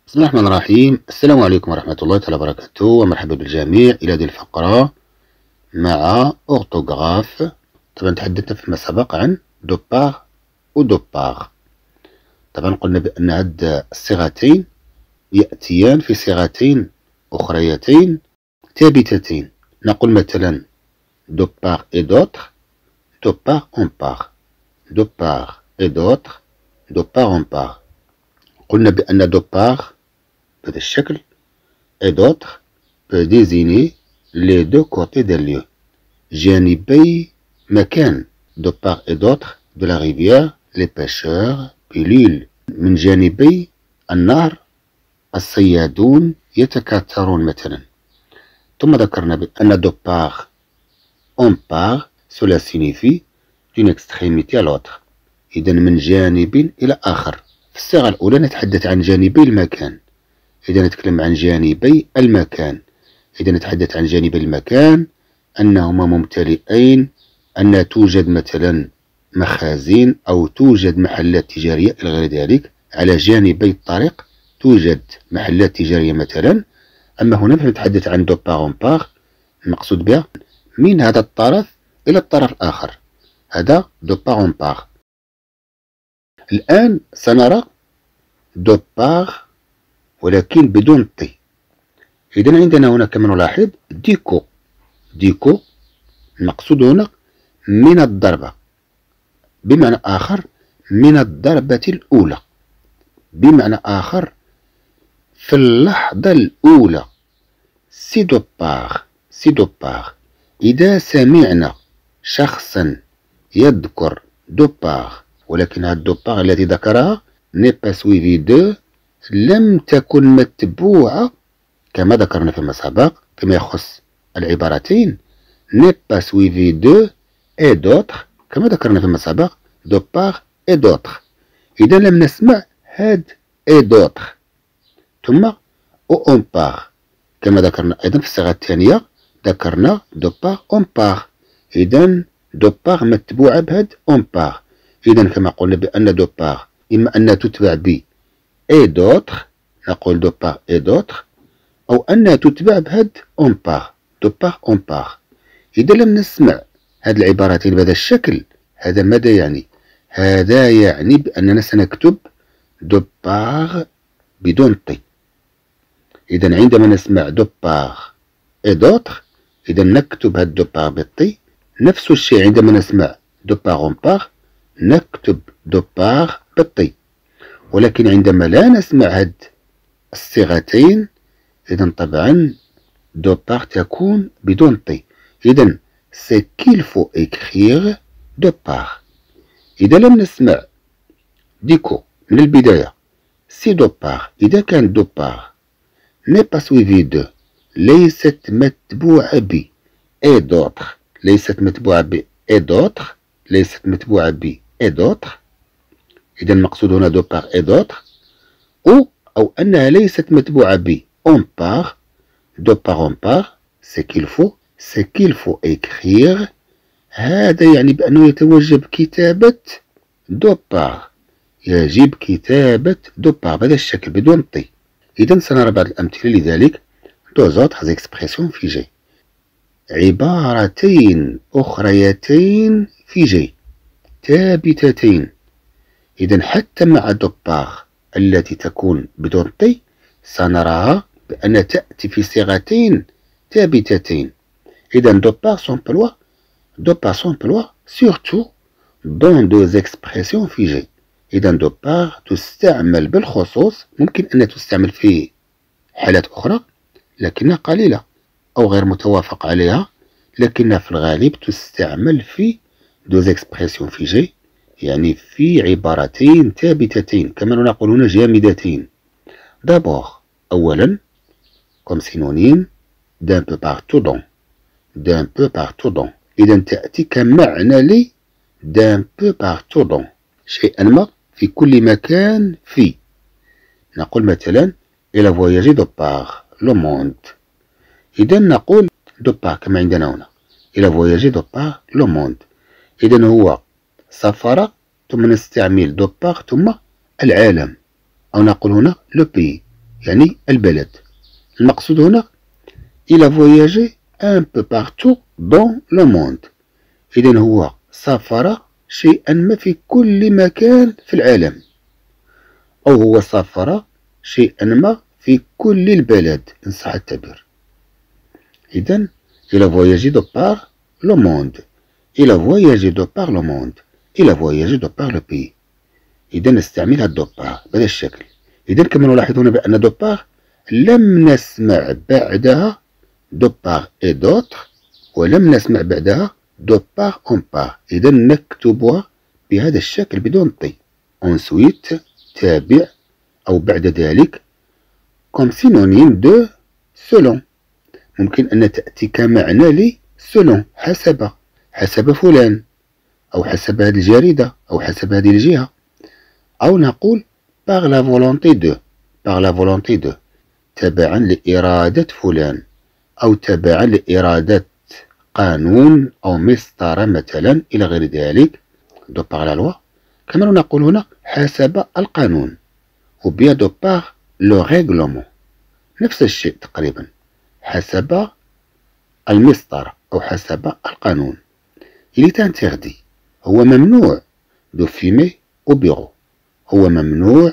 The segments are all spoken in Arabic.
بسم الله الرحمن الرحيم. السلام عليكم ورحمة الله تعالى وبركاته، ومرحبا بالجميع إلى هذه الفقرة مع أورتوغراف. طبعا تحدثنا فيما سبق عن دو باغ و دو باغ. طبعا قلنا بأن هاد الصيغتين يأتيان في صيغتين أخريتين ثابتتين. نقول مثلا دو باغ إي دوتر، دو باغ أون باغ، دو باغ إي دوتر، دو باغ أون باغ. قلنا بأن دو باغ بهذا الشكل et d'autres peut désigner les deux côtés d'un lieu. جانبي مكان de part et d'autre de la rivière les pêcheurs puis l'île. من جانبي النهر الصيادون يتكاثرون مثلا. ثم ذكرنا بأن de part on part cela signifie d'une extrémité à l'autre. إذا من جانب إلى آخر. في الصيغة الأولى نتحدث عن جانبي المكان، إذا نتكلم عن جانبي المكان. إذا نتحدث عن جانبي المكان أنهما ممتلئين، أن توجد مثلا مخازن أو توجد محلات تجارية إلى غير ذلك. على جانبي الطريق توجد محلات تجارية مثلا. أما هنا فنتحدث عن دو باغ أون باغ، المقصود بها من هذا الطرف إلى الطرف الآخر، هذا دو باغ أون باغ. الآن سنرى دو باغ ولكن بدون طي. إذا عندنا هنا كما نلاحظ ديكو. ديكو المقصود هنا من الضربة، بمعنى آخر من الضربة الأولى، بمعنى آخر في اللحظة الأولى. سي دو باغ، سي دو باغ. إذا سمعنا شخصا يذكر دو باغ ولكن هاد دو باغ التي ذكرها ني با سويفي دو، لم تكن متبوعة كما ذكرنا فيما سبق فيما يخص العبارتين ني با سويفي دو اي دوتر، كما ذكرنا فيما سبق دو باغ اي دوتر. إذا لم نسمع هاد اي دوتر. ثم او اون باغ كما ذكرنا أيضا في الصيغة الثانية، ذكرنا دو باغ اون باغ. إذا دو باغ متبوعة بهاد اون باغ. إذا كما قلنا بأن دو باغ إما أن تتبع ب et d'autres، نقول دو باغ et d'autres، أو أنها تتبع بهاد on part، دو باغ on part. إذا لم نسمع هاد العبارتين بهذا الشكل، هذا ماذا يعني؟ هذا يعني بأننا سنكتب دو باغ بدون طي. إذا عندما نسمع دو باغ et d'autres، إذا نكتب هاد دو باغ بالطي. نفس الشيء عندما نسمع دو باغ on part نكتب دو باغ بالطي. ولكن عندما لا نسمع هاد الصيغتين إذا طبعا دو باغ تكون بدون طي. إذا سي كيل فو إكخيغ دو باغ. إذا لم نسمع ديكو من البداية سي دو باغ، إذا كان دو باغ ني با سويفي دو، ليست متبوعة ب إي دوتر، ليست متبوعة ب إي دوتر، ليست متبوعة ب إي دوتر. إذا المقصود هنا دو باغ إي دوتر، أو أنها ليست متبوعة ب أون باغ. دو باغ أون باغ سي كيل فو إكخيغ. هذا يعني بأنه يتوجب كتابة دو باغ، يجب كتابة دو باغ بهذا الشكل بدون طي. إذا سنرى بعض الأمثلة لذلك. دو زوتر إكسبرسيون فيجي، عبارتين أخريتين فيجي ثابتتين. إذا حتى مع دو باغ التي تكون بدون طي سنراها بأن تأتي في صيغتين ثابتتين. إذا دو باغ سومبلوا، دو باغ سومبلوا سورتو دون دو زيكسبرسيون فيجي. إذا دو باغ تستعمل بالخصوص، ممكن أن تستعمل في حالات أخرى لكنها قليلة أو غير متوافق عليها، لكنها في الغالب تستعمل في دو زيكسبرسيون فيجي، يعني في عبارتين ثابتتين كما نقول هنا جامدتين. دابور أولا كوم سينونيم دان بو بارتو دون، دان بو بارتو دون. إذا تأتي كمعنى لي دان بو بارتو دون، شيئا ما في كل مكان في. نقول مثلا إلى فواياجي دو باغ لو موند. إذا نقول دو باغ كما عندنا هنا إلى فواياجي دو باغ لو موند. إذا هو سافر، ثم نستعمل دو باغ ثم العالم، أو نقول هنا لو بي. يعني البلد. المقصود هنا il a voyagé un peu partout dans le monde. إذا هو سافر شيئا ما في كل مكان في العالم، أو هو سافر شيئا ما في كل البلد إن صح التعبير. إذا il a voyagé de par le monde. il a voyagé de par le monde. il a voyagé de par le pays. إذا نستعملها دو بار بهذا الشكل. إذا كما نلاحظ هنا بأن دو بار لم نسمع بعدها دو بار إي دوتر، ولم نسمع بعدها دو بار اون بار. إذا نكتبها بهذا الشكل بدون طي. انسويت تابع أو بعد ذلك كوم سينونيم دو سولون. ممكن أن تأتي كمعنى لي سولون، حسب فلان، أو حسب هذه الجريدة، أو حسب هذه الجهة. أو نقول par la volonté de تبعا لإرادة فلان، أو تبعا لإرادة قانون أو مسطرة مثلا إلى غير ذلك. دو par la loi. كما نقول هنا حسب القانون، ou bien de par le règlement، نفس الشيء تقريبا، حسب المسطرة أو حسب القانون. il est interdit، هو ممنوع de fumer au bureau، هو ممنوع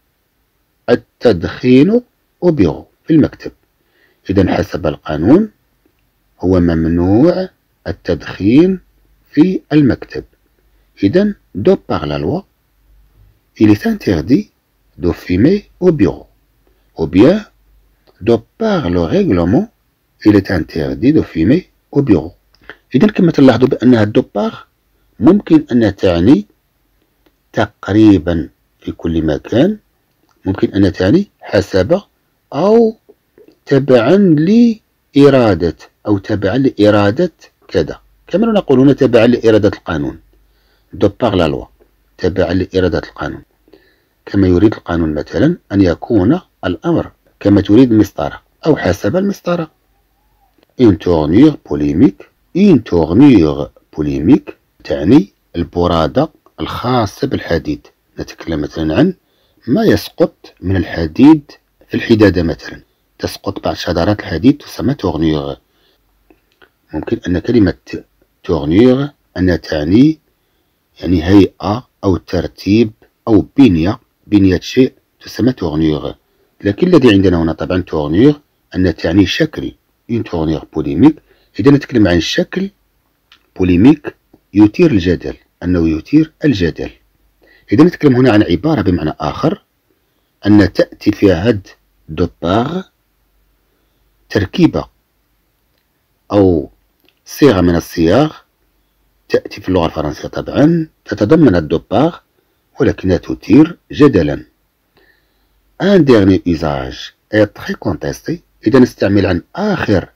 التدخين au bureau في المكتب. إذا حسب القانون هو ممنوع التدخين في المكتب. إذا de par la loi il est interdit de fumer au bureau، ou bien de par le règlement il est interdit de fumer au bureau. إذا كما تلاحظوا بأنها de par ممكن أن تعني تقريبا في كل مكان، ممكن أن تعني حسب أو تبعا لإرادة، أو تبعا لإرادة كذا. كما نقول هنا تبعا لإرادة القانون، دو باغ لا لوا، تبعا لإرادة القانون. كما يريد القانون مثلا أن يكون الأمر كما تريد المسطرة أو حسب المسطرة. une tournure polémique تعني البرادة الخاصة بالحديد. نتكلم مثلا عن ما يسقط من الحديد في الحدادة مثلا، تسقط بعض شذرات الحديد تسمى تورنيغ. ممكن أن كلمة تورنيغ أن تعني يعني هيئة أو ترتيب أو بنية شيء تسمى تورنيغ. لكن الذي عندنا هنا طبعا تورنيغ أن تعني شكل، une tournure polémique. إذا نتكلم عن الشكل بوليميك يثير الجدل، أنه يثير الجدل. إذا نتكلم هنا عن عبارة بمعنى آخر، أن تأتي فيها هاد دو باغ تركيبة أو صيغة من الصياغ تأتي في اللغة الفرنسية طبعا تتضمن الدو باغ ولكنها تثير جدلا. un dernier usage est très contesté. إذا نستعمل عن آخر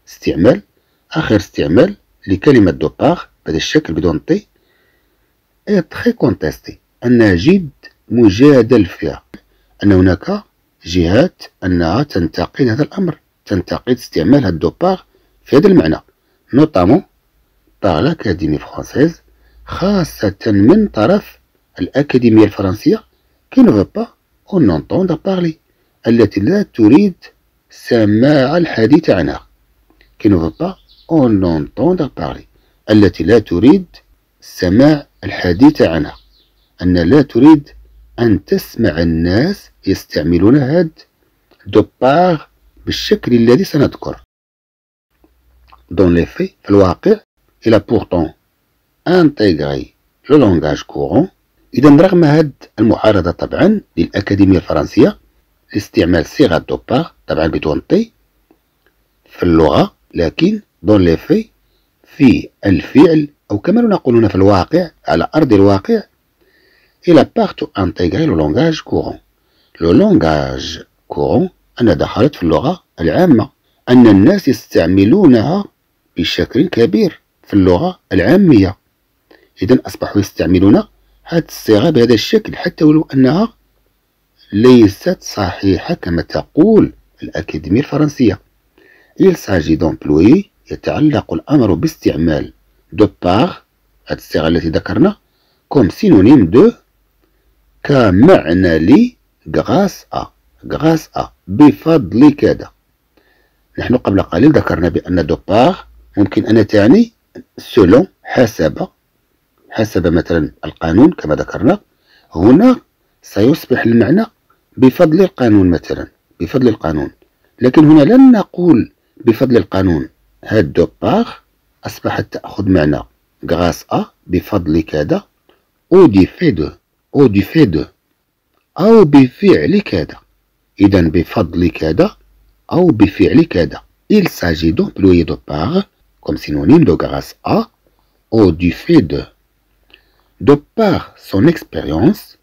استعمال لكلمة دو باغ بهذا الشكل بدون طي. est très contesté أنها جد مجادل فيها، أن هناك جهات أنها تنتقد هذا الأمر، تنتقد استعمال هاد دو باغ في هذا المعنى، notamment par l'Académie française، خاصة من طرف الأكاديمية الفرنسية qui ne veut pas en entendre parler، التي لا تريد سماع الحديث عنها. qui ne veut pas en entendre parler، التي لا تريد سماع الحديث عنها، أن لا تريد أن تسمع الناس يستعملون هاد دو باغ بالشكل الذي سنذكر. dans les faits في الواقع il a pourtant intégré le langage courant. إذا رغم هاد المعارضة طبعا للأكاديمية الفرنسية لاستعمال صيغة دو باغ طبعا بدون طي في اللغة، لكن dans les faits في الفعل أو كما نقول هنا في الواقع على أرض الواقع il a partout intégré le langage courant. le langage courant أن دخلت في اللغة العامة، أن الناس يستعملونها بشكل كبير في اللغة العامية. إذا أصبحوا يستعملون هذه الصيغة بهذا الشكل حتى ولو أنها ليست صحيحة كما تقول الأكاديمية الفرنسية. il s'agit d'employer يتعلق الأمر باستعمال دو باغ هذه الصيغة التي ذكرنا كوم سينونيم دو كمعنى لي غراس أ بفضل كذا. نحن قبل قليل ذكرنا بأن دو بار ممكن أن تعني سولون، حسب مثلا القانون كما ذكرنا. هنا سيصبح المعنى بفضل القانون مثلا، بفضل القانون. لكن هنا لن نقول بفضل القانون. هاد دو بار أصبحت تأخذ معنى غراس أ، بفضل كذا، أو دي في دو، أو دي في دو، أو بفعل كذا. إذا بفضل كذا أو بفعل كذا. Il s'agit d'employer de par comme synonyme de grâce à ou du fait de. De par son expérience,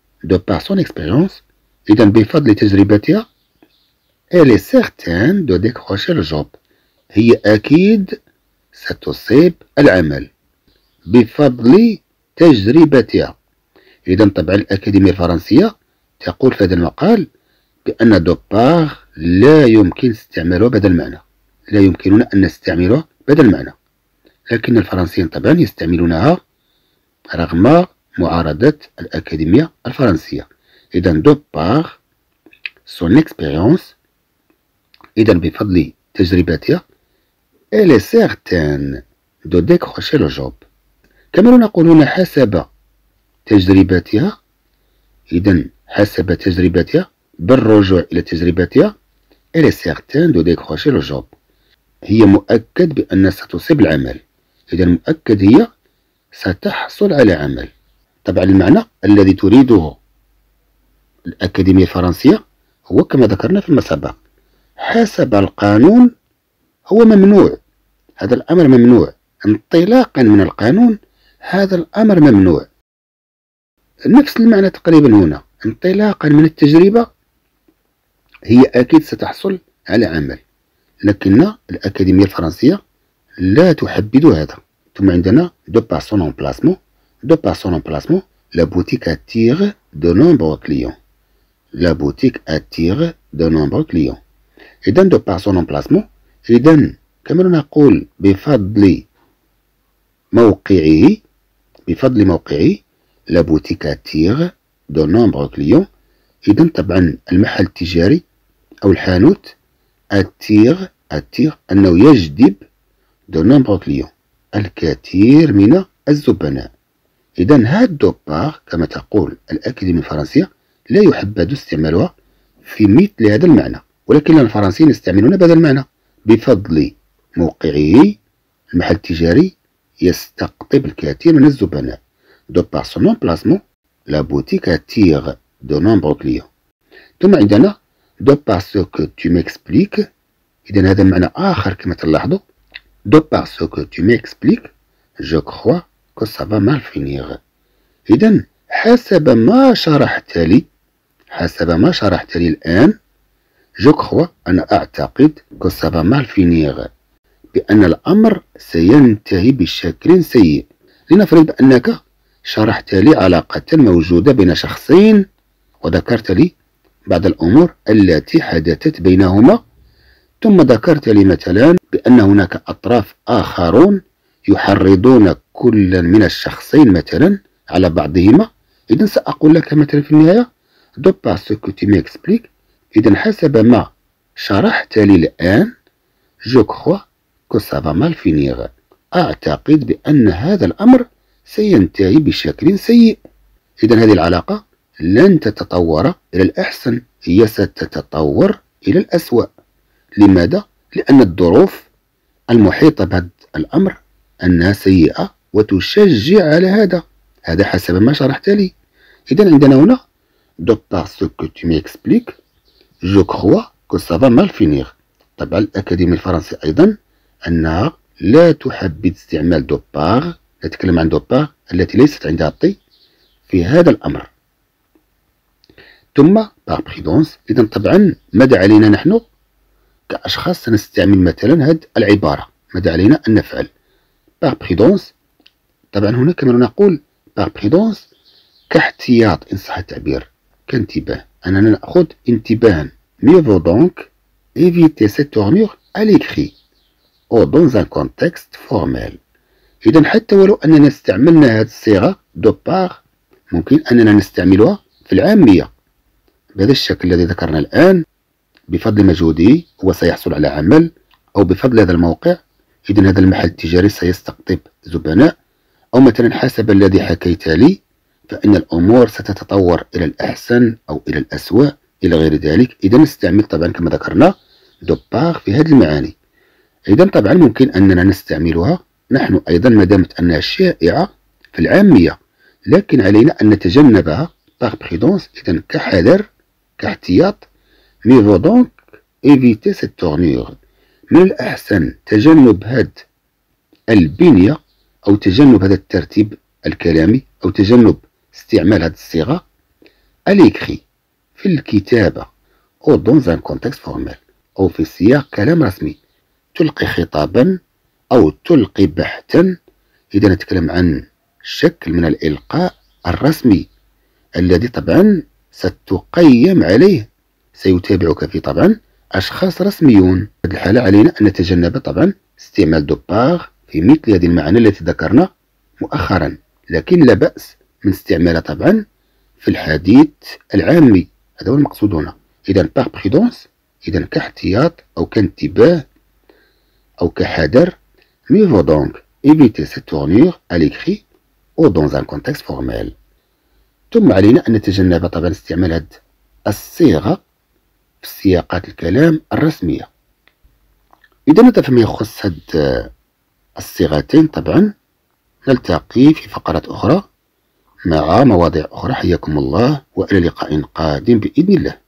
إذا بفضل تجربتها elle est certaine de décrocher le job. هي أكيد ستصيب العمل بفضل تجربتها. إذا طبعا الأكاديمية الفرنسية تقول في هذا المقال بأن دو بار لا يمكن استعمالها بهذا المعنى، لا يمكننا أن نستعملها بهذا المعنى، لكن الفرنسيين طبعا يستعملونها رغم معارضة الأكاديمية الفرنسية. إذا دو بار سون إكسبيريونس، إذا بفضل تجربتها elle est certaine de décrocher le job. كما نقول هنا حسب تجربتها. إذا حسب تجربتها بالرجوع إلى تجربتها elle est certaine de décrocher le job. هي مؤكد بأن ستصيب العمل. إذا مؤكد هي ستحصل على عمل. طبعا المعنى الذي تريده الأكاديمية الفرنسية هو كما ذكرنا فيما سبق، حسب القانون هو ممنوع، هذا الأمر ممنوع. انطلاقا من القانون هذا الأمر ممنوع. نفس المعنى تقريبا هنا، انطلاقا من التجربة هي أكيد ستحصل على عمل، لكن الأكاديمية الفرنسية لا تحدد هذا. ثم عندنا دو par son emplacement. De par son emplacement, la boutique attire de nombreux clients. La boutique attire de nombreux clients. إذا de par son emplacement، إذا كما نقول بفضل موقعه، بفضل موقعه la boutique attire de nombreux clients. إذا طبعا المحل التجاري أو الحانوت attire أنه يجذب de nombreux clients، الكثير من الزبناء. إذا هاد دو بار كما تقول الأكاديمية الفرنسية لا يحبذ استعمالها في مثل هذا المعنى، ولكن الفرنسيين يستعملون بهذا المعنى بفضل موقعه. المحل التجاري يستقطب الكثير من الزبناء. دو بار سون امبلاسمون لا بوتيك اتيغ دو نومبرو كليون. ثم عندنا دو بار سو كو تو ميكسبليك. إذا هذا معنى آخر كما تلاحظوا. دو بار سو كو تو ميكسبليك جو كخوا que ça va mal finir. إذا حسب ما شرحت لي الآن جو كخوا أنا أعتقد que ça va mal finir، بأن الأمر سينتهي بشكل سيء. لنفرض بأنك شرحت لي علاقة موجودة بين شخصين وذكرت لي بعض الأمور التي حدثت بينهما، ثم ذكرت لي مثلا بأن هناك أطراف آخرون يحرضون كل من الشخصين مثلا على بعضهما. إذا سأقول لك مثلا في النهاية دو بار سو كو تي ميكسبليك. إذا حسب ما شرحت لي الآن جو كخوا كو سا فا مال فينيغ، أعتقد بأن هذا الأمر سينتهي بشكل سيء. إذا هذه العلاقة لن تتطور إلى الأحسن، هي ستتطور إلى الأسوأ. لماذا؟ لأن الظروف المحيطة بهذا الأمر أنها سيئة وتشجع على هذا حسب ما شرحت لي. إذا عندنا هنا دو بار سو كو تو ميكسبليك جو كخوا كو سا فا مال فينيغ. طبعا الأكاديمية الفرنسية أيضا أنها لا تحبذ استعمال دو بار، نتكلم عن دو بار التي ليست عندها طي في هذا الأمر. ثم بار بريدونس. إذا طبعا ماذا علينا نحن كأشخاص سنستعمل مثلا هذه العبارة؟ ماذا علينا أن نفعل؟ بار بريدونس طبعا هنا كما نقول بار بريدونس كاحتياط إن صح التعبير، كانتباه، أننا نأخذ انتباها. mieux vaut donc éviter cette tournure à l'écrit ou dans un contexte formel. إذا حتى ولو أننا استعملنا هذه الصيغة دو بار ممكن أننا نستعملها في العامية بهذا الشكل الذي ذكرنا الآن. بفضل مجهوده هو سيحصل على عمل، أو بفضل هذا الموقع إذن هذا المحل التجاري سيستقطب زبناء، أو مثلا حسب الذي حكيت لي فإن الأمور ستتطور إلى الأحسن أو إلى الأسوأ إلى غير ذلك. إذا نستعمل طبعا كما ذكرنا دو بار في هذه المعاني. إذا طبعا ممكن أننا نستعملها نحن أيضا ما دامت أنها شائعة في العامية، لكن علينا أن نتجنبها باغ بريدونس، إذا كحذر كاحتياط. ميفو دونك إيفيتي سيت تورنيغ، من الأحسن تجنب هذه البنية أو تجنب هذا الترتيب الكلامي أو تجنب استعمال هذه الصيغة اليكري في الكتابة أو دون ان كونتكست فورمال أو في سياق كلام رسمي، تلقي خطابا أو تلقي بحثا. إذا نتكلم عن شكل من الإلقاء الرسمي الذي طبعا ستقيم عليه، سيتابعك فيه طبعا أشخاص رسميون. في هذه الحالة علينا أن نتجنب طبعا استعمال دو باغ في مثل هذه المعاني التي ذكرنا مؤخرا، لكن لا بأس من استعمالها طبعا في الحديث العامي، هذا هو المقصود هنا. إذا باغ بريدونس، إذا كاحتياط أو كانتباه أو كحذر. mieux vaut donc éviter cette tournure à l'écrit ou dans un contexte formel. ثم علينا أن نتجنب طبعا استعمال هذه الصيغة في سياقات الكلام الرسمية. إذا هذا فيما يخص هذه الصيغتين طبعا نلتقي في فقرات أخرى مع مواضيع أخرى. حياكم الله وإلى لقاء قادم بإذن الله.